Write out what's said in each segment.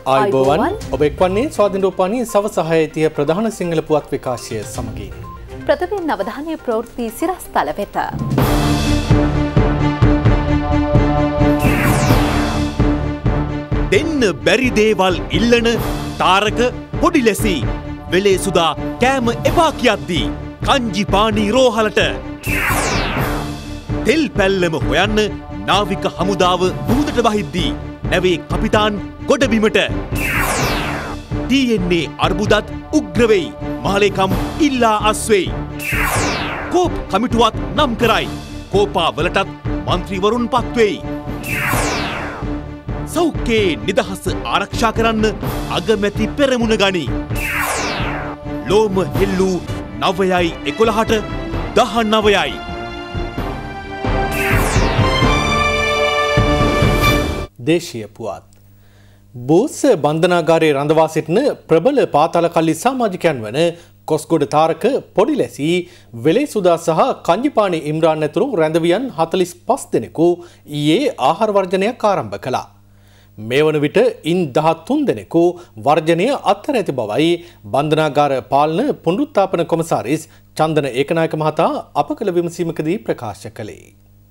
ආයුබෝවන් ඔබ එක්වන්නේ ස්වාධීන රූපවාහිනී සවස 6:30 ප්‍රධාන සිංහල පුවත් විකාශය සමගින් ප්‍රථමයෙන් අවධානය ප්‍රවෘත්ති සිරස්තල වෙත. දෙන්න බැරි දේවල් ඉල්ලන තාරක පොඩි ලෙසි වෙලේ සුදා කෑම එපා කියද්දී කංජි පානි රෝහලට තෙල් පැල්ලම හොයන්න නාවික හමුදාව මුහුදට වහිද්දී නැවේ කපිතාන් ගොඩබිමට DNA අර්බුදත් උග්‍ර වෙයි මහලේකම් ඉල්ලා අස්වෙයි කෝප් කමිටුවත් නම් කරයි කෝපා වලටත් මන්ත්‍රීවරුන් පත්වෙයි සෞඛ්‍යයේ නිදහස ආරක්ෂා කරන්න අගමැති පෙරමුණ ගනි ලෝම හෙල්ලූ 9:11ට 19යි දේශීය පුවත් බෝස් බන්ධනාගාරයේ රඳවා සිටින ප්‍රබල පාතාල කල්ලි සමාජිකයන් වන කොස්ගොඩ තාරක පොඩිලැසි වෙලේසුදා සහ කංජිපාණි ඉම්රාන් ඇතුළු රැඳවියන් 45 දෙනෙකු ඊයේ ආහාර වර්ජනයක් ආරම්භ කළා. මේ වන විට ඉන් 13 දෙනෙකු වර්ජනය අත්හැර ඇති බවයි බන්ධනාගාර පාලන පුනරුත්ථාපන කොමසාරිස් චන්දන ඒකනායක මහතා අප කළ විමසීමකදී ප්‍රකාශ කළේ.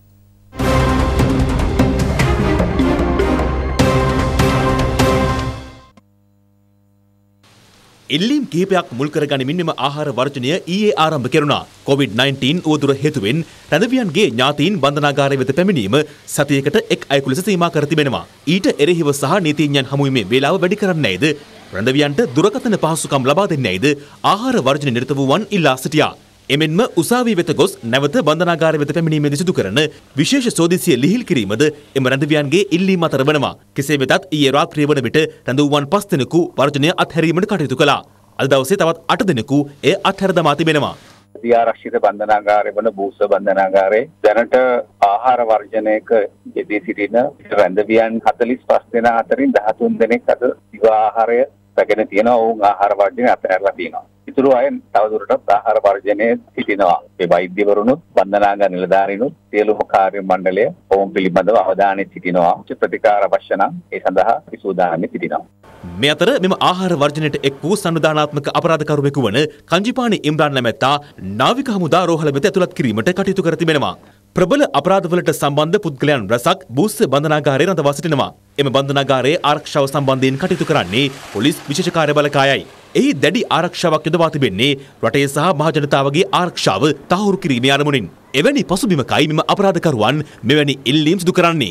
ඉල්ලීම් කිහිපයක් මුල් කරගනිමින් මෙම ආහාර වර්ජනය ඊයේ ආරම්භ කෙරුණා. COVID-19 උවදුර හේතුවෙන් රැඳවියන්ගේ ඥාතීන් බන්ධනාගාරය වෙත පැමිණීම සතියකට එක් අයෙකු ලෙස සීමා කර තිබෙනවා. ඊට එරෙහිව සහ නීතිඥයන් හමුවීමේ වේලාව වැඩි කරන්නේද රැඳවියන්ට දුරකථන පහසුකම් ලබා දෙන්නේද ආහාර වර්ජන නිරත වූවන් ඉල්ලා සිටියා. එමෙන්ම උසාවිය වෙත ගොස් නැවත බන්ධනාගාරය වෙත පැමිණීමේදී සිදු කරන විශේෂ සෝදිසිය ලිහිල් කිරීමද එම රැඳවියන්ගේ ඉල්ලීම අතර වනවා. කෙසේ වෙතත් ඊයේ රාත්‍රිය වන විට රැඳවුවන් 5 දෙනෙකු වර්ජනය අත්හැරීමට කටයුතු කළා. අද දවසේ තවත් 8 දෙනෙකු එය අත්හැර දමා තිබෙනවා. ආරක්ෂිත බන්ධනාගාරය වන බූස්ස බන්ධනාගාරයේ දැනට ආහාර වර්ජනයක යෙදී සිටින රැඳවියන් 45 දෙනා අතරින් 13 දෙනෙක් අද දිව ආහාරය රැගෙන තියෙනවා. ඔවුන් ආහාර වර්ජනය අත්හැරලා තියෙනවා. ඉතුරු අය තවදුරටත් ආහාර වර්ජනයේ සිටිනවා. ඒ වෛද්‍යවරුනුත් බන්ධනාගාර නිලධාරීනුත් සියලුම කාර්ය මණ්ඩලය ඔවුන් පිළිබඳව අවධානය සිටිනවා. ප්‍රතිකාර අවශ්‍ය නම් ඒ සඳහා සූදානම් සිටිනවා. මේ අතර මෙම ආහාර වර්ජනයට එක් වූ සංවිධානාත්මක අපරාධකරුවෙකු වන කංජිපාණි ඉම්රාන් නැමැත්තා නාවික හමුදා රෝහල වෙත ඇතුළත් කිරීමට කටයුතු කර තිබෙනවා. ප්‍රබල අපරාධවලට සම්බන්ධ පුද්ගලයන් රැසක් බූස්ස බන්ධනාගාරයේ රඳවා සිටිනවා. එම බන්ධනාගාරයේ ආරක්ෂාව සම්බන්ධයෙන් කටයුතු කරන්නේ පොලිස් විශේෂ කාර්ය බළකායයි. එහි දැඩි ආරක්ෂාවක් යොදවා තිබෙන්නේ රටේ සහ මහ ජනතාවගේ ආරක්ෂාව තහවුරු කිරීමේ අරමුණින්. එවැනි පසුබිමකයි මෙම අපරාධකරුවන් මෙවැනි ඉල්ලීම් සිදු කරන්නේ.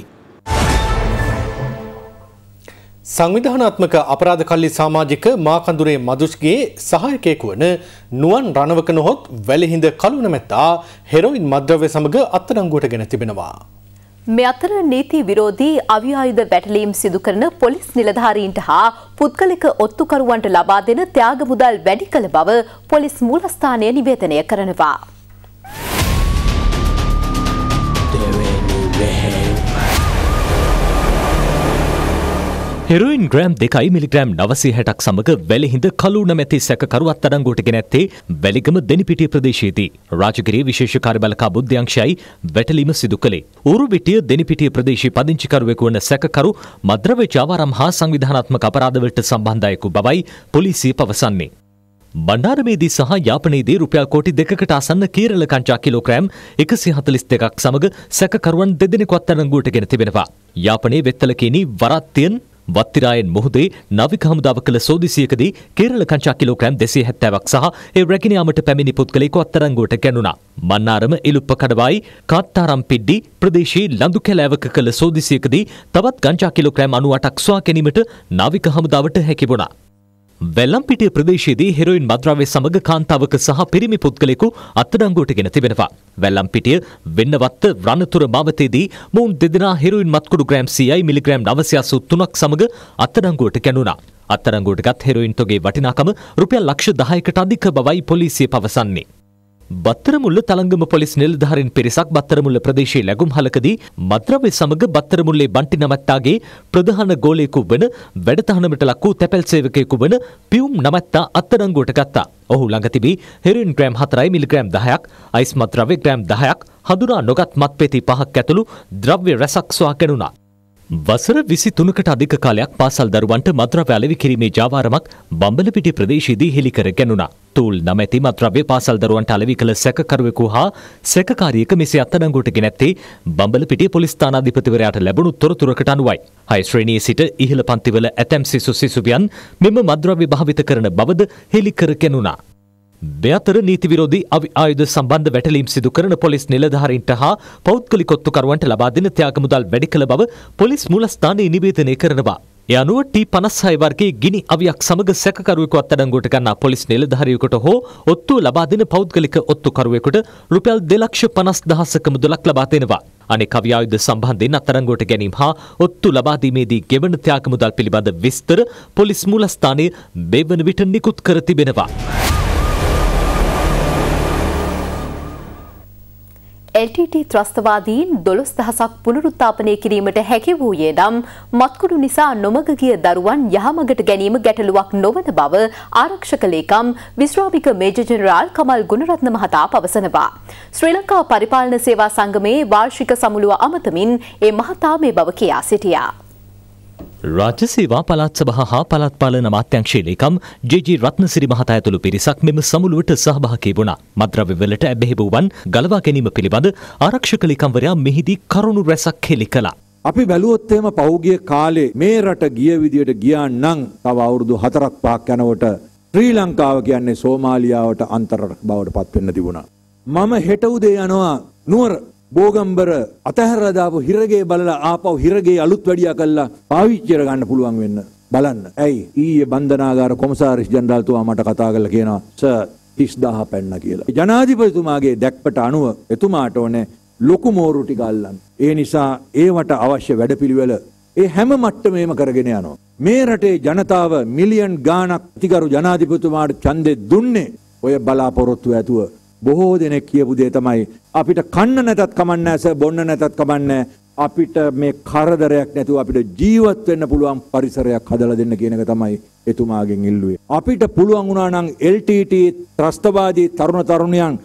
සංවිධානාත්මක අපරාධ කල්ලි සමාජික මාකඳුරේ මදුෂ්ගේ සහායකයෙකු වන නුවන් රණවක නොහොත් වැලිහිඳ කළු නැමැත්තා හෙරොයින් මද්‍රව්‍ය සමග අත්අඩංගුවට ගෙන තිබෙනවා. මේ අතර නීති විරෝධී අවි ආයුධ වැටලීම් සිදු කරන පොලිස් නිලධාරීන්ට හා පුද්ගලික ඔත්තුකරුවන්ට ලබා දෙන ත්‍යාග මුදල් වැඩි කළ බව පොලිස් මූලස්ථානය නිවේදනය කරනවා. හෙරොයින් ග්‍රෑම් 2 මිලිග්‍රෑම් 960ක් සමග වැලිහිඳ කළු නැමැති සැකකරු අත්අඩංගුවට ගෙන ඇත්තේ වැලිගම දෙනිපිටිය ප්‍රදේශයේදී. රාජගිරිය විශේෂ කාර්යබලකා බුද්ධ්‍යංශයයි වැටලීම සිදු කළේ. ඌරුවිටිය දෙනිපිටිය ප්‍රදේශයේ පදිංචිකරුවෙකු වන සැකකරු මද්‍රව්‍ය ජාවාරම් හා සංවිධානාත්මක අපරාධවලට සම්බන්ධ අයෙකු බවයි පොලිසිය පවසන්නේ. බණ්ඩාරමේදී සහ යාපනයේදී රුපියල් කෝටි 2කට ආසන්න කීරළ කංචා කිලෝග්‍රෑම් 142ක් සමග සැකකරුවන් දෙදෙනෙකු අත්අඩංගුවට ගෙන තිබෙනවා. යාපනයේ වෙත්තලකේනි වරාත්තියන් වත්තිරායන් මුහුදේ නාවික හමුදාව කළ සෝදිසියකදී කේරළ කංචා කිලෝග්‍රෑම් 270ක් සහ ඒ රැගෙන යාමට පැමිණි පුද්ගලයෙකු අත්අඩංගුවට ගැනුණා. මන්නාරම ඉලුප්ප කඩවායි කාත්තාරම් පිඩ්ඩි ප්‍රදේශයේ ලඳු කැලෑවක කළ සෝදිසියකදී තවත් ගංජා කිලෝග්‍රෑම් 98ක් සොයා ගැනීමට නාවික හමුදාවට හැකි වුණා. වැල්ලම්පිටිය ප්‍රදේශයේදී හෙරොයින් මද්‍රව්‍ය සමග කාන්තාවක සහ පිරිමි පුද්ගලයෙකු අත්අඩංගුවට ගෙන තිබෙනවා. වැල්ලම්පිටිය වෙන්නවත්ත රණතුර මාවතේදී මොවුන් දෙදෙනා හෙරොයින් මත්කුඩු ග්‍රෑම් 100යි මිලිග්‍රෑම් 983ක් සමග අත්අඩංගුවට ගැනුණා. අත්අඩංගුවට ගත් හෙරොයින් තොගේ වටිනාකම රුපියල් ලක්ෂ 10කට අධික බවයි පොලිසිය පවසන්නේ. බත්තරමුල්ල තලංගම පොලිස් නිලධාරීන් පිරිසක් බත්තරමුල්ල ප්‍රදේශයේ ලැබුම්හලකදී මද්‍රව්‍ය සමග බත්තරමුල්ලේ බන්ටි නමැත්තාගේ ප්‍රධාන ගෝලයෙකු වන වැඩතහනමට ලක් වූ තැපැල් සේවකයෙකු වන පියුම් නමැත්තා අත්අඩංගුවට ගත්තා. ඔහු ළඟ තිබී හෙරොයින් ග්‍රෑම් 4යි මිලිග්‍රෑම් 10ක්, අයිස් මත්ද්‍රව්‍ය ග්‍රෑම් 10ක්, හඳුනා නොගත් මත්පෙති 5ක් ඇතුළු ද්‍රව්‍ය රැසක් සොයා ගැනුණා. වසර 23කට අධික කාලයක් පාසල් දරුවන්ට මත්ද්‍රව්‍ය අලෙවි කිරීමේ ජාවාරමක් බම්බලපිටිය ප්‍රදේශයේදී හෙළි කර ගැනුණා. තූල් නමැති මත්ද්‍රව්‍ය පාසල් දරුවන්ට අලෙවි කළ සැකකරුවෙකු හා සැකකාරියක මෙසේ අත්අඩංගුවට ගෙන ඇත්තේ බම්බලපිටිය පොලිස් ස්ථානාධිපතිවරයාට ලැබුණු තොරතුරකට අනුවයි. 6 ශ්‍රේණියේ සිට ඉහළ පන්තිවල ඇතැම් සිසුවියන් මෙම මත්ද්‍රව්‍ය භාවිත කරන බවද හෙළි කර ගැනුණා. දෙයතර නීති විරෝධී ආයුධ සම්බන්ධ වැටලීම් සිදු කරන පොලිස් නිලධාරීන්ට හා පෞද්ගලික ඔත්තුකරුවන්ට ලබා දෙන ත්‍යාග මුදල් වැඩි කළ බව පොලිස් මූලස්ථානයේ නිවේදනය කරනවා. ඒ අනුව T56 වර්ගයේ ගිනි අවියක් සමග සැකකරුවෙකු අත්අඩංගුවට ගන්නා පොලිස් නිලධාරියෙකුට හෝ ඔත්තුව ලබා දෙන පෞද්ගලික ඔත්තුකරුවෙකුට රුපියල් 2,50,000ක මුදලක් ලබා දෙනවා. අනෙක් අවි ආයුධ සම්බන්ධයෙන් අත්අඩංගුවට ගැනීම හා ඔත්තු ලබා දීමේදී ගෙවන ත්‍යාග මුදල් පිළිබඳ විස්තර පොලිස් මූලස්ථානයේ මේ වන විට නිකුත් කර තිබෙනවා. LTT ත්‍රස්තවාදීන් 12,000ක් පුනරුත්ථාපනය කිරීමට හැකි වූයේ නම් මත්කුඩු නිසා නොමග ගිය දරුවන් යහමගට ගැනීම ගැටලුවක් නොවන බව ආරක්ෂක ලේකම් විශ්‍රාමික මේජර් ජෙනරාල් කමල් ගුණරත්න මහතා පවසනවා. ශ්‍රී ලංකා පරිපාලන සේවා සංගමේ වාර්ෂික සමුළුව අමතමින් ඒ මහතා මේ බව කියා සිටියා. රාජ්‍ය සේවා පළාත් සභා හා පළාත් පාලන අමාත්‍යාංශයේ ලේකම් ජේ.ජී. රත්නසිරි මහතා ඇතුළු පිරිසක් මෙම සමුළුවට සහභාගී වුණා. මත්ද්‍රව්‍ය වලට ඇබ්බැහි වූවන් ගලවා ගැනීම පිළිබඳ ආරක්ෂක ලේකම්වරයා මෙහිදී කරුණු රැසක් හෙළි කළා. අපි බැලුවොත් එහෙම පහුගිය කාලේ මේ රට ගිය විදියට ගියා නම් තව අවුරුදු 4ක් 5ක් යනකොට ශ්‍රී ලංකාව කියන්නේ සෝමාලියාවට අන්තරයක් බවට පත් වෙන්න තිබුණා. මම හෙට උදේ යනවා නුවර බෝගම්බර අතහැරලා දාපු හිරගේ බලලා ආපහු හිරගේ අලුත් වැඩියා කළා පාවිච්චි කරගන්න පුළුවන් වෙන්න බලන්න. ඇයි ඊයේ බන්ධනාගාර කොමසාරිස් ජෙනරාල්තුමා මට කතා කරලා කියනවා සර් 30000 පැන්න කියලා. ජනාධිපතිතුමාගේ දැක්පට අනුව එතුමාට ඕනේ ලොකු මෝරු ටික අල්ලන්න. ඒ නිසා ඒවට අවශ්‍ය වැඩපිළිවෙල ඒ හැම මට්ටමේම කරගෙන යනවා. මේ රටේ ජනතාව මිලියන් ගාණක් අතිගරු ජනාධිපතිතුමාට ඡන්දෙ දුන්නේ ඔය බලාපොරොත්තු ඇතුව. බොහෝ දෙනෙක් කියපු දේ තමයි අපිට කන්න නැතත් කමන්නේ නැහැ සර්, බොන්න නැතත් කමන්නේ අපිට මේ කරදරයක් නැතුව අපිට ජීවත් වෙන්න පුළුවන් පරිසරයක් හදලා දෙන්න කියන එක තමයි එතුමාගෙන් ඉල්ලුවේ. අපිට පුළුවන් වුණා නම් LTT ත්‍රස්තවාදී තරුණ තරුණියන්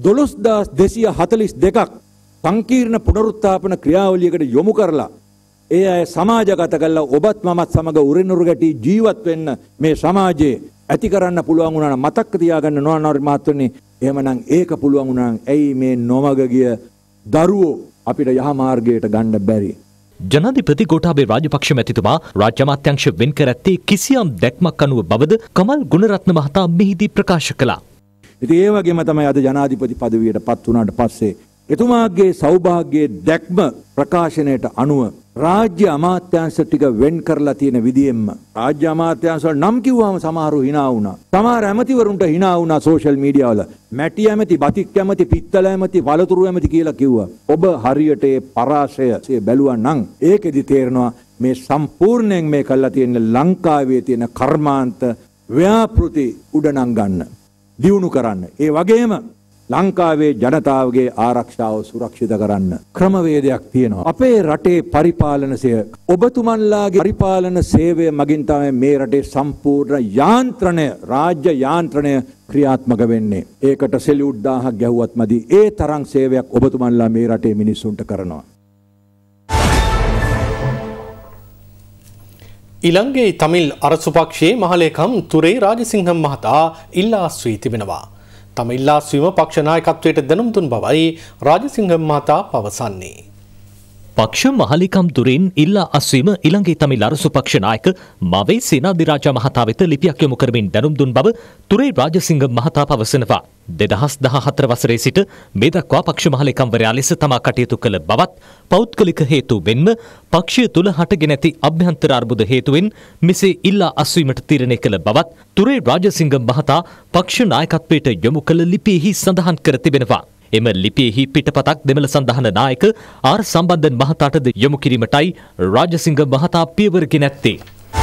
12242ක් සංකීර්ණ පුනරුත්ථාපන ක්‍රියාවලියකට යොමු කරලා ඒ අය සමාජගත කළා ඔබත් මමත් සමග උරින් උරු ගැටි ජීවත් වෙන්න මේ සමාජයේ ඇති කරන්න පුළුවන් වුණා නම් මතක තියාගන්න නොනවර මහත්වනි. එහෙමනම් ඒක පුළුවන් වුණා නම් ඇයි මේ නොමග ගිය දරුවෝ අපිට යහ මාර්ගයට ගන්න බැරි? ජනාධිපති ගෝඨාභය රාජපක්ෂ මැතිතුමා රාජ්‍ය අමාත්‍යාංශ වෙන් කර ඇත්තේ කිසියම් දැක්මක් අනුව බවද කමල් ගුණරත්න මහතා මෙහිදී ප්‍රකාශ කළා. ඉතින් ඒ වගේම තමයි අද ජනාධිපති පදවියට පත් වුණාට පස්සේ එතුමාගේ සෞභාග්‍යයේ දැක්ම ප්‍රකාශනයට අනුව රාජ්‍ය අමාත්‍යාංශ ටික වෙන් කරලා තියෙන විදියෙන්ම රාජ්‍ය අමාත්‍යාංශ වල නම් කිව්වම සමහරව hina වුණා. සමහර ඇමතිවරුන්ට hina වුණා සෝෂල් මීඩියා වල. මැටි ඇමති, බතික් ඇමති, පිත්තල ඇමති, වලතුරු ඇමති කියලා කිව්වා. ඔබ හරියට ඒ පරාසය බැලුවා නම් ඒකෙදි තේරෙනවා මේ සම්පූර්ණයෙන් මේ කළා තියෙන ලංකාවේ තියෙන කර්මාන්ත ව්‍යාපෘති උඩනං ගන්න, දියුණු කරන්න. ඒ වගේම ලංකාවේ ජනතාවගේ ආරක්ෂාව සුරක්ෂිත කරන්න ක්‍රමවේදයක් තියෙනවා. අපේ රටේ පරිපාලන සේවය ඔබතුමන්ලාගේ පරිපාලන සේවය මගින් තමයි මේ රටේ සම්පූර්ණ යාන්ත්‍රණය, රාජ්‍ය යාන්ත්‍රණය ක්‍රියාත්මක වෙන්නේ. ඒකට සෙලියුට් 1000ක් ගැහුවත් මදි. ඒ තරම් සේවයක් ඔබතුමන්ලා මේ රටේ මිනිස්සුන්ට කරනවා. ඉලංගේ තමිල් අරසු පක්ෂයේ මහලේකම් තුරේ රාජසිංහම් මහතා ඉල්ලා ස්වී තිබෙනවා. තම ඉල්ලා ස්වීම පක්ෂ නායකත්වයට දැනුම් දුන් බවයි රාජසිංහම් මහතා පවසන්නේ. පක්ෂ මහලිකම් දුරින් ඉල්ලා අස්වීම ඉලංගේ තමිල් අරසු පක්ෂ නායක මවේ සේනාධිරාජා මහතා වෙත ලිපියක් යොමු කරමින් දැනුම් දුන් බව තුරේ රාජසිංහම් මහතා පවසනවා. 2014 වසරේ සිට මේ දක්වා පක්ෂ මහලේකම්වරයා ලෙස තමා කටයුතු කළ බවත් පෞද්ගලික හේතු වෙන්ම පක්ෂය තුළ හටගෙන ඇති අභ්‍යන්තර අර්බුද හේතුවෙන් මෙසේ ඉල්ලා අස්වීමට තීරණය කළ බවත් තුරේ රාජසිංහම් මහතා පක්ෂ නායකත්වයට යොමු කළ ලිපියෙහි සඳහන් කර තිබෙනවා. එම ලිපියෙහි පිටපතක් දෙමළ සඳහන නායක ආර් සම්බන්ධන් මහතාටද යොමු කිරීමටයි රාජසිංහම් මහතා පියවරගෙන ඇත්තේ.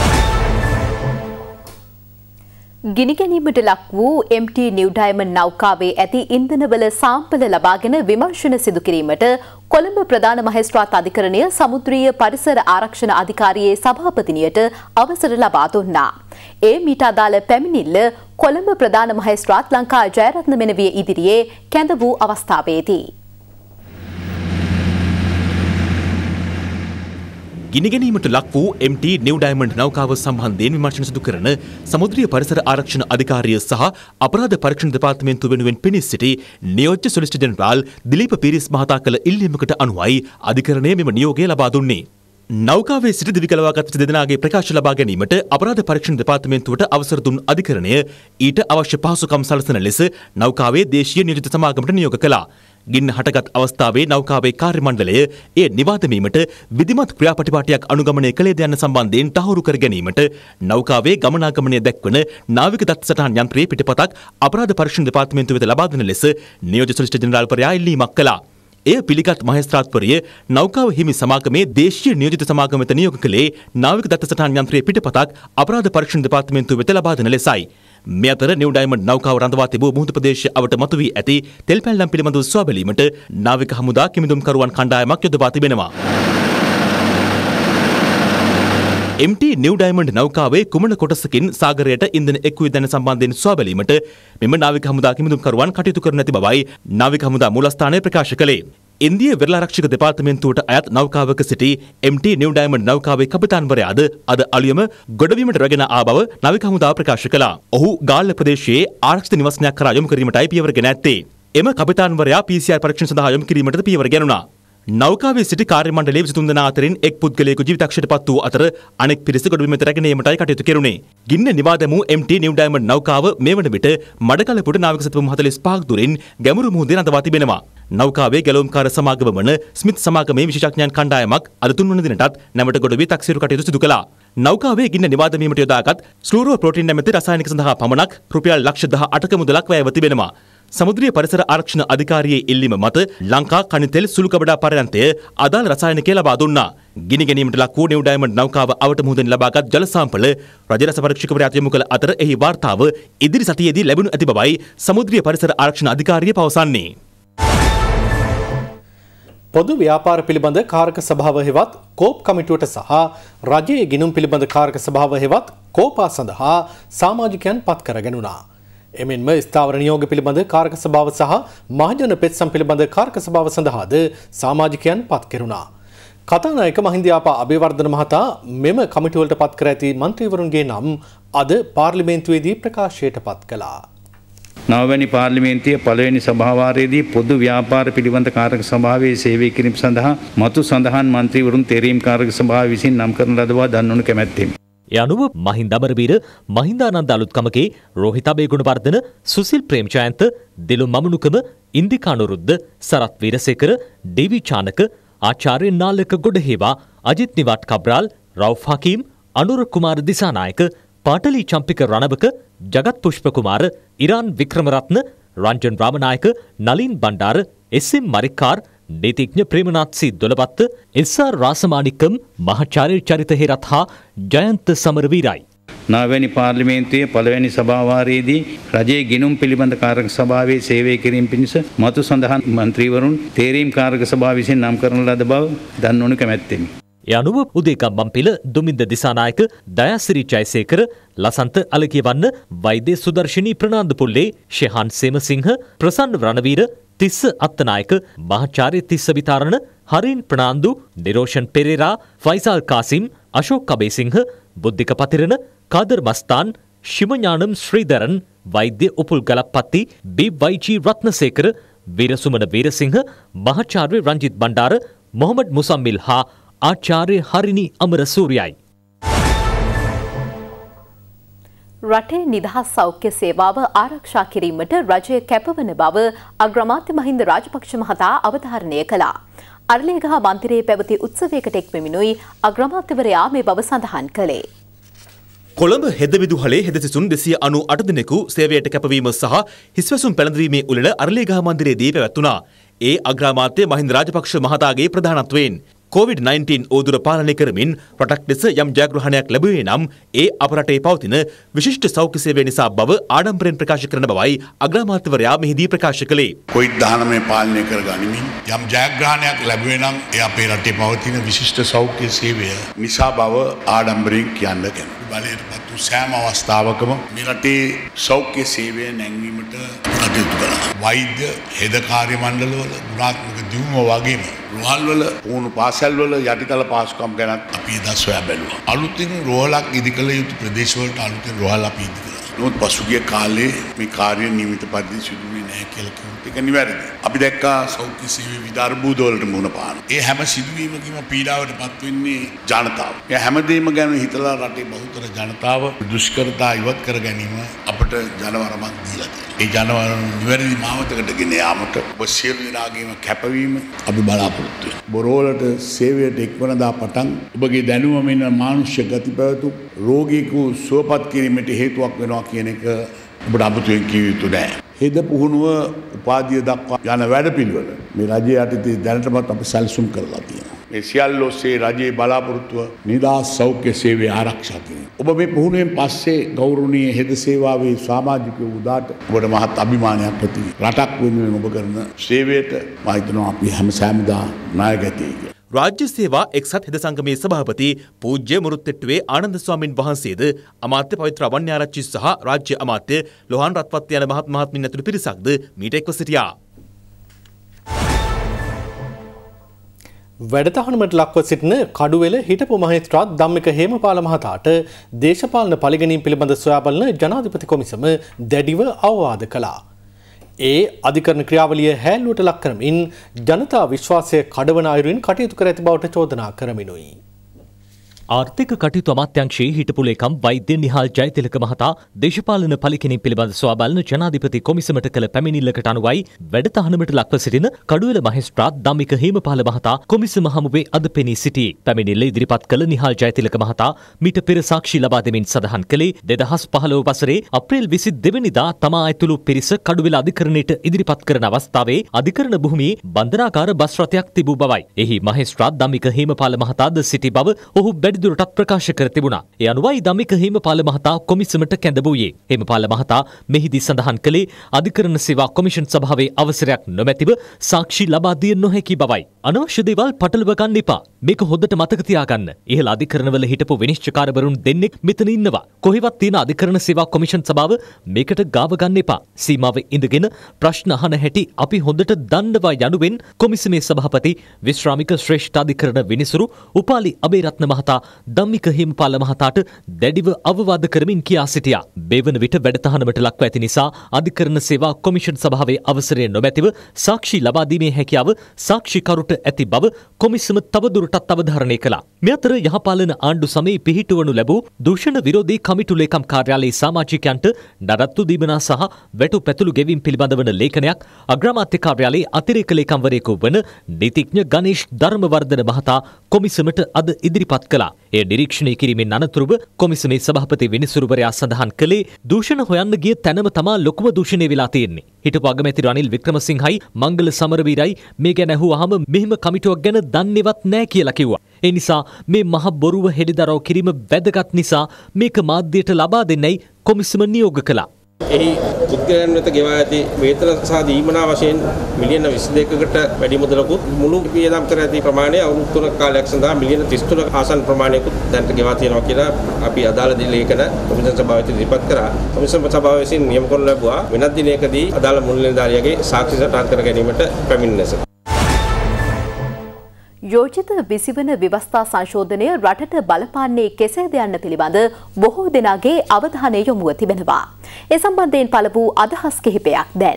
ගිනිගැනීමට ලක් වූ MT නිව් ඩයමන්ඩ් නෞකාවේ ඇති ඉන්ධනවල සාම්පල ලබාගෙන විමර්ශන සිදු කිරීමට කොළඹ ප්‍රධාන මහේස්ත්‍රාත් අධිකරණය සමුද්‍රීය පරිසර ආරක්ෂණ අධිකාරියේ සභාපතිනියට අවසර ලබා දුන්නා. ඒ මීට අදාළ පැමිණිල්ල කොළඹ ප්‍රධාන මහේස්ත්‍රාත් ලංකා ජයරත්න මෙනවිය ඉදිරියේ කැඳ වූ අවස්ථාවේදී ගිනිගැනීමට ලක් වූ MT නිව් ඩයමන්ඩ් නෞකාව සම්බන්ධයෙන් විමර්ශන සිදු කරන සමුද්‍රීය පරිසර ආරක්ෂණ අධිකාරිය සහ අපරාධ පරීක්ෂණ දෙපාර්තමේන්තුව වෙනුවෙන් පෙනී සිටි නියෝජ්‍ය සොලිසිටර් ජෙනරාල් දිලීප පීරිස් මහතා කළ ඉල්ලීමකට අනුවයි අධිකරණය මෙම නියෝගය ලබා දුන්නේ. නෞකාවේ සිට දිවිකලවාගත් දෙදෙනාගේ ප්‍රකාශ ලබා ගැනීමට අපරාධ පරීක්ෂණ දෙපාර්තමේන්තුවට අවසර දුන් අධිකරණය ඊට අවශ්‍ය පහසුකම් සලසන ලෙස නෞකාවේ දේශීය නියෝජිත සමාගමට නියෝග කළා. ගින්න හටගත් අවස්ථාවේ නෞකාවේ කාර්ය මණ්ඩලය එය නිවාදමීමට විධිමත් ක්‍රියාපටිපාටියක් අනුගමනය කළේද යන සම්බන්ධයෙන් තහවුරු කර ගැනීමට නෞකාවේ ගමනාගමනය දැක්වන නාවික දත්ත සටහන් යන්ත්‍රයේ පිටපතක් අපරාධ පරීක්ෂණ දෙපාර්තමේන්තුව වෙත ලබා දෙන ලෙස නියෝජ්‍ය සොලිසිටර් ජෙනරාල්වරයා ඉල්ලීමක් කළා. එය පිළිගත් මහේස්ත්‍රාත්වරිය නෞකාව හිමි සමාගමේ දේශීය නියෝජිත සමාගම වෙත නියෝග කළේ නාවික දත්ත සටහන් යන්ත්‍රයේ පිටපතක් අපරාධ පරීක්ෂණ දෙපාර්තමේන්තුව වෙත ලබා දෙන ලෙසයි. මේ අතර නිව් ඩයමන්ඩ් නෞකාව රඳවා තිබූ මුහුදු ප්‍රදේශය අවට මතුවී ඇති තෙල් පැල්ලම් පිළිබඳව සොයා බැලීමට නාවික හමුදා කිමිදුම්කරුවන් කණ්ඩායමක් යොදවා තිබෙනවා. MT නිව් ඩයමන්ඩ් නෞකාවේ කුමන කොටසකින් සාගරයට ඉන්ධන එක්වී දැන සම්බන්ධයෙන් සොයා බැලීමට මෙම නාවික හමුදා කිමිදුම්කරුවන් කටයුතු කරන ඇති බවයි නාවික හමුදා මූලස්ථානය ප්‍රකාශ කළේ. ඉන්දිය වෙරළාරක්ෂක දෙපාර්තමේන්තුවට අයත් නෞකාවක සිටි MT නිව් ඩයමන්ඩ් නෞකාවේ කපිතාන්වරයාද අද අලුයම ගොඩවීමට රැගෙන ආ බව නාවික හමුදාව ප්‍රකාශ කළා. ඔහු ගාල්ල ප්‍රදේශයේ ආරක්ෂිත නිවාසයක් කරා යොමු කිරීමටයි පියවර ගෙන ඇත්තේ. එම කපිතාන්වරයා PCR පරීක්ෂණ සඳහා යොමු කිරීමටද පියවර ගැනුණා. නෞකාවේ සිටි කාර්ය මණ්ඩලයේ 23 දෙනා අතරින් එක් පුද්ගලයෙකු ජීවිතක්ෂයට පත් වූ අතර අනෙක් පිරිස ගොඩබිමට රැගෙන යාමටයි කටයුතු කෙරුණේ. ගින්න නිවාදමු MT නිව් ඩයමන්ඩ් නෞකාව මේ වන විට මඩකලපුට නාවික සැතපුම් 45ක් දුරින් ගැඹුරු මුහුදේ රඳවා තිබෙනවා. නෞකාවේ ගැලවුම්කාර සමාගම වන ස්මිත් සමාගමේ විශේෂඥයන් කණ්ඩායමක් අද 3 වන දිනටත් නැවත ගොඩවී තක්සේරු කටයුතු සිදු කළා. නෞකාවේ ගින්න නිවාදමීමට යොදාගත් ස්ලූරෝ ප්‍රෝටීන් නැමැති රසායනික සඳහා පමණක් රුපියල් ලක්ෂ 18ක මුදලක් වැයව තිබෙනවා. සමුද්‍රීය පරිසර ආරක්ෂණ අධිකාරියේ ඉල්ලීම මත ලංකා කනිතෙල් සුළු කබඩා පර්යන්තය අදාළ රසායනිකය ලබා දුන්නා. ගිනි ගැනීමට ලක් වූ නිව් ඩයමන්ඩ් නෞකාව අවට මුහුදෙන් ලබාගත් ජල සාම්පල රජ රස පරීක්ෂකවරයාට යොමු කළ අතර එහි වාර්තාව ඉදිරි සතියේදී ලැබෙනු ඇති බවයි සමුද්‍රීය පරිසර ආරක්ෂණ අධිකාරිය පවසන්නේ. පොදු ව්‍යාපාර පිළිබඳ කාරක සභාව හෙවත් කෝප් කමිටුවට සහ රජයේ ගිණුම් පිළිබඳ කාරක සභාව හෙවත් කෝපා සඳහා සමාජිකයන් පත් කරගෙනුණා. එමෙන්ම ස්ථාවර නියෝග පිළිබඳ කාරක සභාව සහ මහජන පෙත්සම් පිළිබඳ කාරක සභාව සඳහාද සමාජිකයන් පත් කෙරුණා. කතානායක මහින්දයාපා අබේවර්ධන මහතා මෙම කමිටුවලට පත් කර ඇති මන්ත්‍රීවරුන්ගේ නම් අද පාර්ලිමේන්තුවේදී ප්‍රකාශයට පත් කළා. නවවැනි පාර්ලිමේන්තුවේ පළවෙනි සභාවාරයේදී පොදු ව්‍යාපාර පිළිබඳ කාරක සභාවේ සේවය කිරීම සඳහා මතු සඳහන් මන්ත්‍රීවරුන් තෙරීම් කාරක සභාව විසින් නම් කරන ලද බව දන්වනු කැමැත්තෙමි. ඒ අනුව මහින්ද අමරවීර, මහින්දානන්ද අලුත්කමගේ, රෝහිත අබේගුණවර්ධන, සුසිල් ප්‍රේමජයන්ත, දිලු මමනුකම, ඉන්දිකා අනුරුද්ධ, සරත් වීරසේකර, ඩීවී චානක, ආචාර්ය නාලක ගොඩහේවා, අජිත් නිවාඩ් කබ්‍රාල්, රවුෆ් හකීම්, අනුර කුමාර දිසානායක, පාටලි චම්පික රණවක, ජගත් පුෂ්ප කුමාර, ඉරාන් වික්‍රමරත්න, රංජන් රාමනායක, නලින් බණ්ඩාර, එස්.එම්. මරික්කාර්, නීතිඥ ප්‍රේමනාත් සී දොළපත්ත, එස්.ආර්. රාසමාණික්කම්, මහාචාර්ය චරිත හේරත් හා ජයන්ත සමරවීරයි. නවවැනි පාර්ලිමේන්තුවේ පළවෙනි සභාවාරයේදී රජයේ ගිණුම් පිළිබඳ කාරක සභාවේ සේවය කිරීම පිණිස මතු සඳහන් මන්ත්‍රීවරුන් තේරීම් කාරක සභාව විසින් නම් කරන ලද බව දන්වනු කැමැත්තෙමි. ඒ අනුව උදේකම්බම්පිල, දුමින්ද දිසානායක, දයාසිරි ජයසේකර, ලසන්ත අලකියවන්න, වෛද්‍ය සුදර්ශනී ප්‍රනාන්දුපුල්ලේ, ෂෙහාන් සේමසිංහ, ප්‍රසන්න රණවීර, තිස්ස අත්තනායක, මහාචාර්ය තිස්ස විතාරණ, හරින් ප්‍රනාන්දු, නිරෝෂන් පෙරේරා, ෆයිසල් කාසිම්, අශෝක් කබේසිංහ, බුද්ධික පතිරණ, කාදර් මස්තාන්, ශිවඥානම් ශ්‍රීධරන්, වෛද්‍ය උපුල් ගලප්පත්ති, බී.වයි.ජී. රත්නසේකර, වීරසුමන වීරසිංහ, මහාචාර්ය රංජිත් බණ්ඩාර, මොහමඩ් මුසම්මිල් හා ආචාර්ය හරිනි අමරසූරියයි. රටේ නිදහස් සෞඛ්‍ය සේවාව ආරක්ෂා කිරීමට රජය කැපවන බව අග්‍රාමාත්‍ය මහින්ද රාජපක්ෂ මහතා අවධාරණය කළා. අරලියගහ මන්දිරයේ පැවති උත්සවයකට එක්වෙමිනුයි අග්‍රාමාත්‍යවරයා මේ බව සඳහන් කළේ. කොළඹ හෙද විදුහලේ හෙද සිසුන් 298 දෙනෙකු සේවයට කැපවීම සහ හිස්වැසුම් පැළඳීමේ උළෙල අරලියගහ මන්දිරයේදී පැවැත්වුණා. ඒ අග්‍රාමාත්‍ය මහින්ද රාජපක්ෂ මහතාගේ ප්‍රධානත්වයෙන් COVID-19 ඕදුර පාලනය කරමින් රටක් ලෙස යම් ජයග්‍රහණයක් ලැබුවේ නම් ඒ අප රටේ පවතින විශිෂ්ට සෞඛ්‍ය සේවය නිසා බව ආඩම්බරෙන් ප්‍රකාශ කරන බවයි අග්‍රාමාත්‍යවරයා මෙහිදී ප්‍රකාශ කළේ. COVID-19 පාලනය කර ගනිමින් යම් ජයග්‍රහණයක් ලැබුවේ නම් ඒ අපේ රටේ පවතින විශිෂ්ට සෞඛ්‍ය සේවය නිසා බව ආඩම්බරෙන් කියන්න කැමතියි. බලයට පත්තු සෑම අවස්ථාවකම මේ රටේ සෞඛ්‍ය සේවය නැංවීමට කටයුතු කළා. වෛද්‍ය හෙද කාර්ය මණ්ඩලවල ගුණාත්මක දියුණුව වගේම රෝහල්වල පුහුණු පාසල්වල යටිතල පාසුකම් ගැනත් අපි එදා සොයා බැලුවා. අලුතින් රෝහලක් ඉදිකළ යුතු ප්‍රදේශවලට අලුතින් රෝහල් අපි ඉදි කළා. නමුත් පසුගිය කාලේ මේ කාර්ය නියමිත පරිදි සිදු වෙන්නේ නැහැ කියලා කිව්වොත් ඒක නිවැරදි. අපි දැක්කා සෞඛ්‍ය සේවයේ විදර්භූත වලට මුහුණ පාන. ඒ හැම සිදුවීමකම පීඩාවටපත් වෙන්නේ ජනතාව. ඒ හැමදේම ගැන හිතලා රටේ බහුතර ජනතාව දුෂ්කරතා ඉවත් කර ගැනීම අපට ජනවරමක් දීලා තියෙනවා. ඒ ජනවරම නිවැරදි මාවතකට ගෙන යාමට ඔබ සියලු දෙනාගේම කැපවීම අපි බලාපොරොත්තු වෙනවා. බොරෝලට සේවයට එක්වනදා පටන් ඔබගේ දැනුම මෙන්න මානුෂ්‍ය ගති පැවතුම් රෝගීකු සුවපත් කිරීමට හේතුවක් වෙනවා කියන එක ඔබට අමුතුවෙන් කිය යුතු නෑ. හෙද පුහුණුව උපාධිය දක්වා යන වැඩපිළිවෙල මේ රජයේ යටතේ දැනටමත් අපි සැලසුම් කරලා තියෙනවා. මේ සියල්ල ඔස්සේ රජයේ බලාපොරොත්තුව නිදහස් සෞඛ්‍ය සේවය ආරක්ෂා කිරීම. ඔබ මේ පුහුණුවෙන් පස්සේ ගෞරවනීය හෙද සේවාවේ සමාජිකයෝ උදාට ඔබට මහත් අභිමානයක් ඇති. රටක් වෙනුවෙන් ඔබ කරන සේවයට මම හිතනවා අපි හැමදාම නායකයෙක්. රාජ්‍ය සේවා එක්සත් හෙද සංගමේ සභාපති පූජ්‍ය මුරුත්තෙට්ටුවේ ආනන්ද ස්වාමින් වහන්සේද අමාත්‍ය පවිත්‍ර වන්‍යාරච්චි සහ රාජ්‍ය අමාත්‍ය ලොහාන් රත්පත් යන මහත්මීන් ඇතුළු පිරිසක්ද මීට එක්ව සිටියා. වැඩතහනමට ලක්ව සිටින කඩුවෙල හිටපු මහේස්ත්‍රාත් ධම්මික හේමපාල මහතාට දේශපාලන පරිගැනීම් පිළිබඳ සොයා බලන ජනාධිපති කොමිසම දැඩිව අවවාද කළා. ඒ අධිකරණ ක්‍රියාවලිය හැල්ලුවට ලක් කරමින් ජනතා විශ්වාසය කඩවන අයුරින් කටයුතු කර ඇති බවට චෝදනා කරමිනුයි. ආර්ථික කටයුතු අමාත්‍යංශයේ හිටපු ලේකම් වෛද්‍ය නිහාල් ජයතිලක මහතා දේශපාලන පලිකෙනින් පිළිබඳ සොයා බලන ජනාධිපති කොමිසමට කළ පැමිණිල්ලකට අනුවයි වැඩතහනමට ලක්ව සිටින කඩුවෙල මහේස්ත්‍රාත් ධම්මික හේමපාල මහතා කොමිසම හමුවේ අද පෙනී සිටී. පැමිණිල්ල ඉදිරිපත් කළ නිහාල් ජයතිලක මහතා මීට පෙර සාක්ෂි ලබා දෙමින් සඳහන් කළේ 2015 වසරේ අප්‍රේල් 22 වෙනිදා තමා ඇතුළු පිරිස කඩුවෙල අධිකරණයට ඉදිරිපත් කරන අවස්ථාවේ අධිකරණ භූමියේ බන්ධනාගාර බස් රථයක් තිබූ බවයි. එහි මහේස්ත්‍රාත් ධම්මික හේමපාල මහතාද සිටි බව ඔහු දුරටත් ප්‍රකාශ කර තිබුණා. ඒ අනුවයි ධම්මික හේමපාල මහතා කොමිසමට කැඳ වූයේ. හේමපාල මහතා මෙහිදී සඳහන් කළේ අධිකරණ සේවා කොමිෂන් සභාවේ අවසරයක් නොමැතිව සාක්ෂි ලබා දිය නොහැකි බවයි. අනවශ්‍ය දේවල් පටලව ගන්න එපා. මේක හොඳට මතක තියාගන්න. ඉහළ අධිකරණවල හිටපු විනිශ්චයකාරවරුන් දෙන්නෙක් මෙතන ඉන්නවා. කොහෙවත් තියෙන අධිකරණ සේවා කොමිෂන් සභාව මේකට ගාව ගන්න එපා. සීමාවේ ඉඳගෙන ප්‍රශ්න අහන හැටි අපි හොඳට දන්නවා යනුවෙන් කොමිසමේ සභාපති විශ්‍රාමික ශ්‍රේෂ්ඨ අධිකරණ විනිසුරු උපාලි අබේරත්න මහතා ධම්මික හේමපාල මහතාට දැඩිව අවවාද කරමින් කියා සිටියා. බේවන විට වැඩතහනමට ලක්ව ඇති නිසා අධිකරණ සේවා කොමිෂන් සභාවේ අවසරය නොමැතිව සාක්ෂි ලබා දීමේ හැකියාව සාක්ෂිකරුට ඇති බව කොමිසම තවදුරටත් අවධාරණය කළා. මේ අතර යහපාලන ආණ්ඩු සමයේ පිහිටවනු ලැබූ දූෂණ විරෝධී කමිටු ලේකම් කාර්යාලයේ සමාජිකයන්ට නඩත්තු දීමනා සහ වැටු පැතුළු ගෙවීම් පිළිබඳ වන ලේඛනයක් අග්‍රාමාත්‍ය කාර්යාලයේ අතිරේක ලේකම්වරයෙකු වන නීතිඥ ගණේෂ් ධර්මවර්ධන මහතා කොමිසමට අද ඉදිරිපත් කළා. එය නිරීක්ෂණය කිරීමෙන් අනතුරුව කොමිසමේ සභාපති විනිසුරුවරයා සඳහන් කළේ දූෂණ හොයන්න ගිය තැනම තමා ලොකුම දූෂණය වෙලා තියෙන්නේ. හිටපු අගමැති රනිල් වික්‍රමසිංහයි මංගල සමරවීරයි මේ ගැන ඇහුවාම මෙහිම කමිටුවක් ගැන දන්නේවත් නැහැ කියලා කිව්වා. ඒ නිසා මේ මහ බොරුව හෙළිදරව් කිරීම වැදගත් නිසා මේක මාධ්‍යයට ලබා දෙන්නයි කොමිසම නියෝග කළා. එහි පුද්ගලයන් වෙත ගෙවා ඇති වේතන සහ දීමනා වශයෙන් මිලියන 22කට වැඩි මුදලකුත් මුළු වියදම් කර ඇති ප්‍රමාණය අවුරුදු 3ක කාලයක් සඳහා මිලියන 33ක ආසන්න ප්‍රමාණයකුත් දැනට ගෙවා තියෙනවා කියලා අපි අදාළ ලේඛන කොමිෂන් සභාවට ඉදිරිපත් කරා. කොමිෂන් සභාව විසින් නියම කරනු ලැබුවා වෙනත් දිනයකදී අදාළ මුල් නිලධාරියාගේ සාක්ෂි සටහන් කර ගැනීමට පැමිණ ලෙස. යෝජිත 20 වන ව්‍යවස්ථා සංශෝධනය රටට බලපාන්නේ කෙසේද යන්න පිළිබඳ බොහෝ දෙනාගේ අවධානය යොමුව තිබෙනවා. ඒ සම්බන්ධයෙන් පළ වූ අදහස් කිහිපයක් දැන්.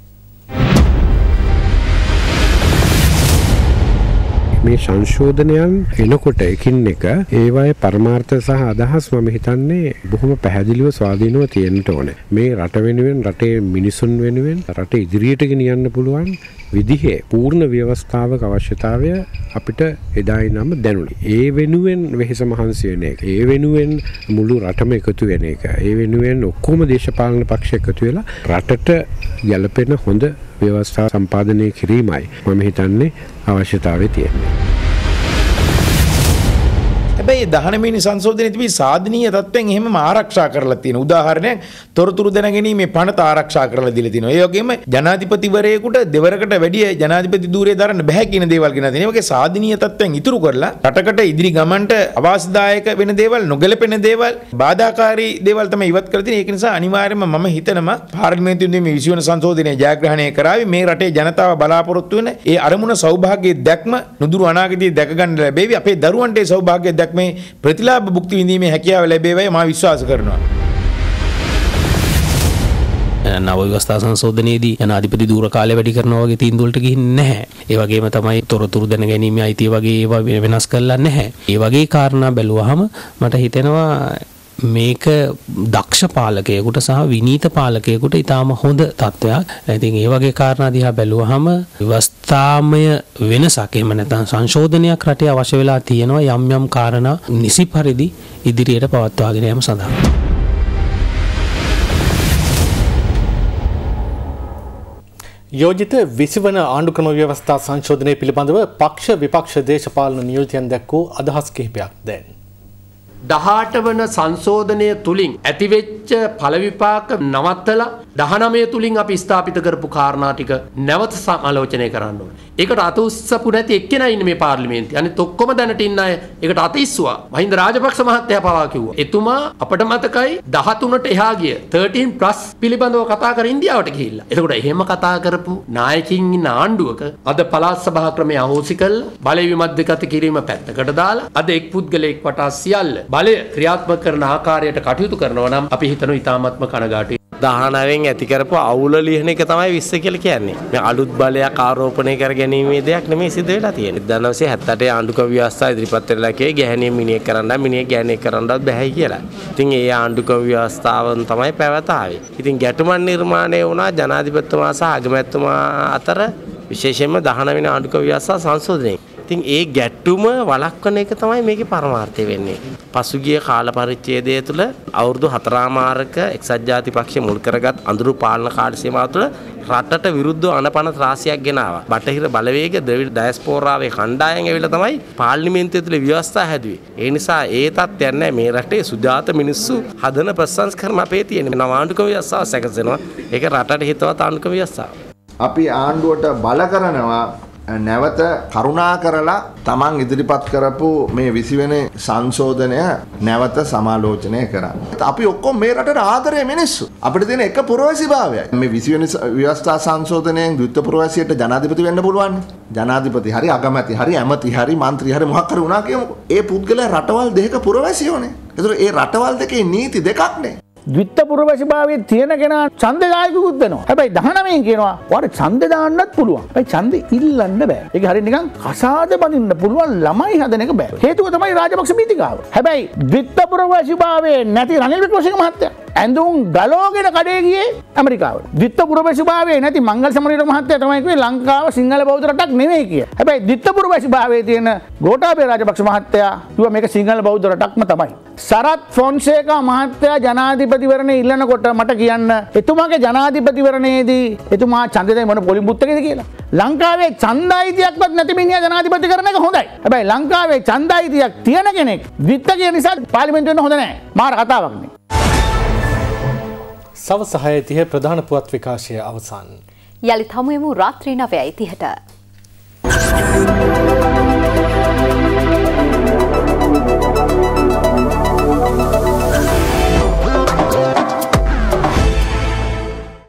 මේ සංශෝධනයන් එනකොට එකින් එක ඒවායේ පරමාර්ථ සහ අදහස් මම හිතන්නේ බොහොම පැහැදිලිව ස්වාධීනව තියෙන්න ඕනේ. මේ රට වෙනුවෙන් රටේ මිනිසුන් වෙනුවෙන් රට ඉදිරියට ගෙනියන්න පුළුවන් විදිහේ පූර්ණ ව්‍යවස්ථාවක අවශ්‍යතාවය අපිට එදායි නම් දැනුනේ. ඒ වෙනුවෙන් වෙහෙස මහන්සි වෙන එක. ඒ වෙනුවෙන් මුළු රටම එකතු වෙන එක. ඒ වෙනුවෙන් ඔක්කොම දේශපාලන පක්ෂ එකතු වෙලා රටට ගැළපෙන හොඳ ව්‍යවස්ථා සම්පාදනය කිරීමයි මම හිතන්නේ අවශ්‍යතාවය තියෙන්නේ. හැබැයි 19 වෙනි සංශෝධනයේ තිබී සාධනීය තත්ත්වෙන් එහෙමම ආරක්ෂා කරලා තියෙන උදාහරණයක් තොරතුරු දැනගැනීමේ පනත ආරක්ෂා කරලා දීලා තිනවා. ඒ වගේම ජනාධිපතිවරයෙකුට දෙවරකට වැඩිය ජනාධිපති ධූරය දරන්න බෑ කියන දේවල් ගෙනත් තියෙනවා. ඒ වගේ සාධනීය තත්ත්වෙන් ඉතුරු කරලා රටකට ඉදිරි ගමන්ට අවාසිදායක වෙන දේවල්, නොගැලපෙන දේවල්, බාධාකාරී දේවල් තමයි ඉවත් කරලා තියෙන්නේ. ඒක නිසා අනිවාර්යයෙන්ම මම හිතනවා පාර්ලිමේන්තුවේ මේ 20 වෙනි සංශෝධනය ජයග්‍රහණය කරાવી මේ රටේ ජනතාව බලාපොරොත්තු වෙන ඒ අරමුණ සෞභාග්‍යයේ දැක්ම නුදුරු අනාගතයේ දැක ගන්න ලැබෙවි. අපේ දරුවන්ට ඒ සෞභාග්‍යයේ දැක්මේ ප්‍රතිලාභ භුක්ති විඳීමේ හැකියාව ලැබේවයි මම විශ්වාස කරනවා. නව ව්‍යවස්ථා සංශෝධනයේදී ජනාධිපති ධූර කාලය වැඩි කරනවා වගේ තීන්දුව වලට ගිහින් නැහැ. ඒ වගේම තමයි තොරතුරු දැනගැනීමේ අයිතිය වගේ ඒවා වෙනස් කරලා නැහැ. ඒ වගේ කාරණා බැලුවාම මට හිතෙනවා මේක දක්ෂ පාලකයෙකුට සහ විනීත පාලකයෙකුට ඉතාම හොඳ තත්ත්වයක්. ඉතින් ඒ වගේ කාරණා දිහා බැලුවාම ව්‍යවස්ථාමය වෙනසක් එහෙම නැත්නම් සංශෝධනයක් රටේ අවශ්‍ය වෙලා තියෙනවා යම් යම් කාරණා නිසි පරිදි ඉදිරියට පවත්වාගෙන යාම සඳහා. යෝජිත 20 වන ආණ්ඩුක්‍රම ව්‍යවස්ථා සංශෝධනය පිළිබඳව පක්ෂ විපක්ෂ දේශපාලන නියෝජිතයන් දැක්වූ අදහස් කිහිපයක් දැන් 18 වන සංශෝධනය තුලින් ඇතිවෙච්ච ඵල විපාක නවත්තලා 19 තුලින් අපි ස්ථාපිත කරපු කාරණා ටික නැවත සමාලෝචනය කරන්න ඕනේ. ඒකට අත උස්සපු නැති එක්කෙනා ඉන්නේ මේ පාර්ලිමේන්තුවේ. අනිත් ඔක්කොම දැනට ඉන්න අය ඒකට අත ඉස්සුවා. මහින්ද රාජපක්ෂ මහත්තයා පවා කිව්වා. එතුමා අපිට මතකයි 13ට එහා ගිය 13+ පිළිබඳව කතා කර ඉන්දියාවට ගිහිල්ලා. එතකොට එහෙම කතා කරපු නායකින් ඉන්න ආණ්ඩුවක අද පළාත් සභා ක්‍රමය අහෝසි කළා. බලය විමධ්‍යගත කිරීම පැත්තකට දාලා අද එක් පුද්ගලයෙක් වටා සියල්ල බලය ක්‍රියාත්මක කරන ආකාරයට කටයුතු කරනවා නම් අපි හිතනවා ඉතාමත්ම කනගාටුයි. 19න් ඇති කරපු අවුල ලියන එක තමයි 20 කියලා කියන්නේ. මේ අලුත් බලයක් ආරෝපණය කර ගැනීමේ දෙයක් නෙමෙයි සිද්ධ වෙලා තියෙන්නේ. 1978 ආණ්ඩුක්‍රම ව්‍යවස්ථාව ඉදිරිපත් වෙලා කියේ ගැහණිය මිනිහෙක් කරන්න මිනිහෙක් ගැහණියෙක් කරන්නවත් බැහැ කියලා. ඉතින් ඒ ආණ්ඩුක්‍රම ව්‍යවස්ථාවන් තමයි පැවතාවේ. ඉතින් ගැටුමක් නිර්මාණය වුණා ජනාධිපතිතුමා සහ අගමැතිතුමා අතර විශේෂයෙන්ම 19 වෙනි ආණ්ඩුක්‍රම ව්‍යවස්ථාව සංශෝධනයේ. ඉතින් ඒ ගැටුම වළක්වන එක තමයි මේකේ පරමාර්ථය වෙන්නේ. පසුගිය කාල පරිච්ඡේදය තුළ අවුරුදු 4මාරක එක්සත් ජාතික පක්ෂය මුල් කරගත් අඳුරු පාලන කාල සීමාව තුළ රටට විරුද්ධව අනපන ත්‍රාසයක් ගෙනාවා. බටහිර බලවේග ඩයස්පෝරාවේ කණ්ඩායම් ඇවිල්ලා තමයි පාර්ලිමේන්තුව තුළ ව්‍යවස්ථා හැදුවේ. ඒ නිසා ඒ තත්ත්වයක් නැහැ මේ රටේ සුජාත මිනිස්සු හදන ප්‍රසංස්කරණ අපේ තියෙන නව ආණ්ඩුක්‍රම ව්‍යවස්ථාව සැකසෙනවා. ඒක රටට හිතවත් ආණ්ඩුක්‍රම ව්‍යවස්ථාව. අපි ආණ්ඩුවට බල කරනවා නැවත කරුණා කරලා තමන් ඉදිරිපත් කරපු මේ 20 වෙනි සංශෝධනය නැවත සමාලෝචනය කරන්න. අපි ඔක්කොම මේ රටට ආදරේ මිනිස්සු. අපිට තියෙන එක පුරවැසිභාවයයි. මේ 20 වෙනි ව්‍යවස්ථා සංශෝධනයෙන් ද්විත්ව පුරවැසියට ජනාධිපති වෙන්න පුළුවන්. ජනාධිපති හරි අගමැති හරි ඇමති හරි മന്ത്രി හරි මොකක් හරි වුණා කියමුකෝ. ඒ පුද්ගලයා රටවල් දෙකක පුරවැසියෝනේ. ඒතර ඒ රටවල් දෙකේ නීති දෙකක්නේ. ද්විත්ව පුරවැසිභාවයේ තියෙන කෙනා ඡන්දදායකකුත් වෙනවා. හැබැයි 19 කියනවා ඔයාලට ඡන්ද දාන්නත් පුළුවන්. හැබැයි ඡන්ද ඉල්ලන්න බෑ. ඒක හරිය නිකන් කසාද බඳින්න පුළුවන් ළමයි හදන එක බෑ. හේතුව තමයි රාජපක්ෂ පීතිකාව. හැබැයි ද්විත්ව පුරවැසිභාවයේ නැති රනිල් වික්‍රමසිංහ මහත්තයා ඇඳුම් ගලෝගෙන කඩේ ගියේ ඇමරිකාවට. ද්විත්ව පුරවැසිභාවයේ නැති මංගල සමරවීර මහත්තයා තමයි කිව්වේ ලංකාව සිංහල බෞද්ධ රටක් නෙවෙයි කිය. හැබැයි ද්විත්ව පුරවැසිභාවයේ තියෙන ගෝඨාභය රාජපක්ෂ මහත්තයා කිව්වා මේක සිංහල බෞද්ධ රටක්ම තමයි. සරත් ෆොන්සේකා මහත්තයා ජනාධිපතිවරණය ඉල්ලනකොට මට කියන්න එතුමාගේ ජනාධිපතිවරණයේදී එතුමා ඡන්දෙදයි මොන පොලිම් බුත්තකද කියලා. ලංකාවේ ඡන්දායිතියක්වත් නැති මිනිහා ජනාධිපති කරන එක හොඳයි. හැබැයි ලංකාවේ ඡන්දායිතියක් තියෙන කෙනෙක් ද්විත්ව නිසා පාර්ලිමේන්තුවෙ වෙන්න හොඳ නැහැ. මාර කතාවක් නේ. සවස් 6:30 ප්‍රධාන පුවත් විකාශය අවසන්. යලිත් හමුවෙමු රාත්‍රී 9:30ට.